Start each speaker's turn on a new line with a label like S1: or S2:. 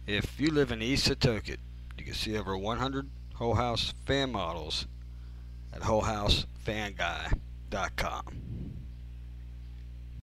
S1: If you live in East Setauket, you can see over 100 Whole House fan models at WholeHouseFanGuy.com.